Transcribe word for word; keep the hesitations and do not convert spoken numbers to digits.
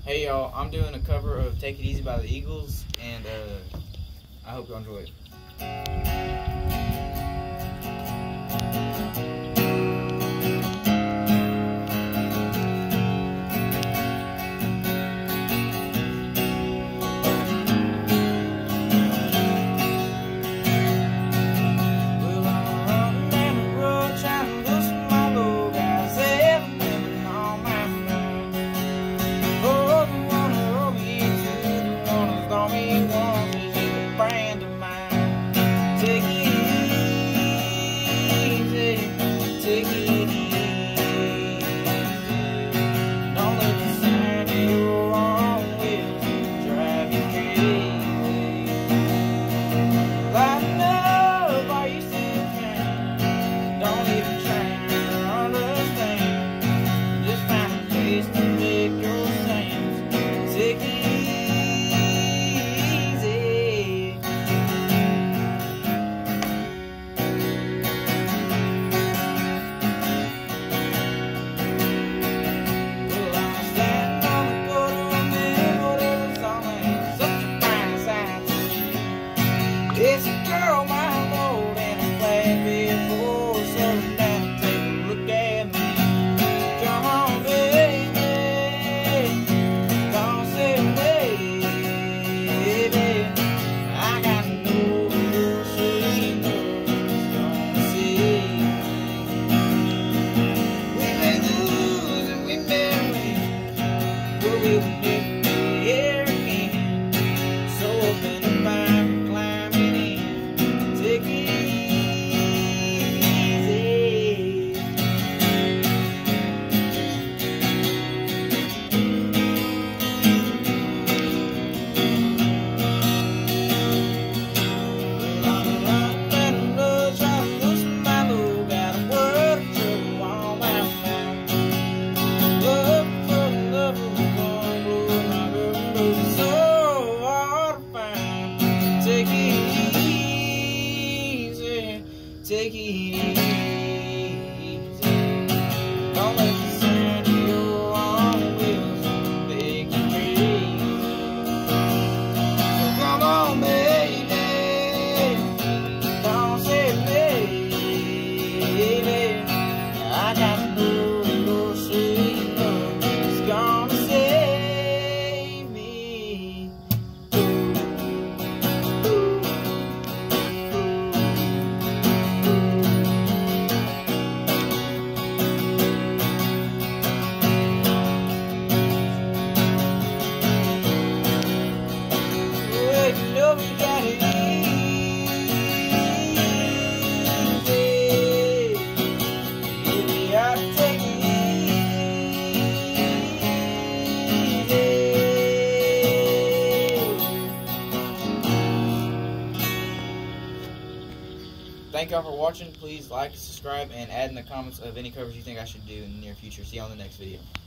Hey y'all, I'm doing a cover of Take It Easy by the Eagles, and uh, I hope y'all enjoy it. It's a girl, my lord, and I'm glad before settling down and take a look at me. Come on, baby, don't say baby. I got no sweet nothing's gonna save me. We may lose and we may win, but we'll never be here again. So open the mind. Take it easy. Don't let the sand of your own wheels make you crazy. So come on, baby, don't say baby. I got no, no sweet love that's gonna save me. We got it easy. We ought to take it easy. Thank y'all for watching. Please like, subscribe, and add in the comments of any covers you think I should do in the near future. See you on the next video.